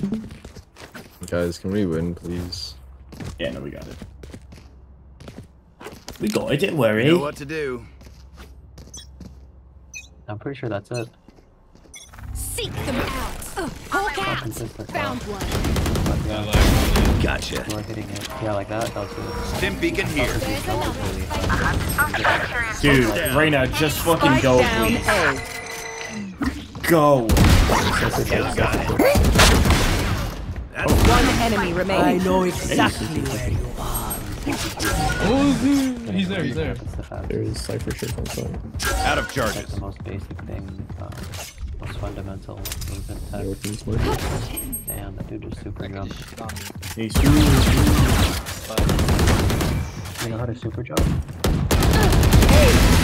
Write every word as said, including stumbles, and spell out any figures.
Guys, can we win, please? Yeah, no, we got it. We got it, don't worry. You know what to do. I'm pretty sure that's it. Seek them out. Uh, Hawk out. Found one. Gotcha. We're hitting it. Yeah, like that. That was good. Stim beacon here. There's another. Dude, Reyna, just fucking go, Down please. A. Go. One enemy remains. I know exactly where you are. Oh, dude. He's there, he's there. There's Cypher shit on site. Out of It's charges. like the most basic thing, uh, most fundamental movement tech. Yorkins might Damn, that dude just super jump. He's You know how to super jump? Hey.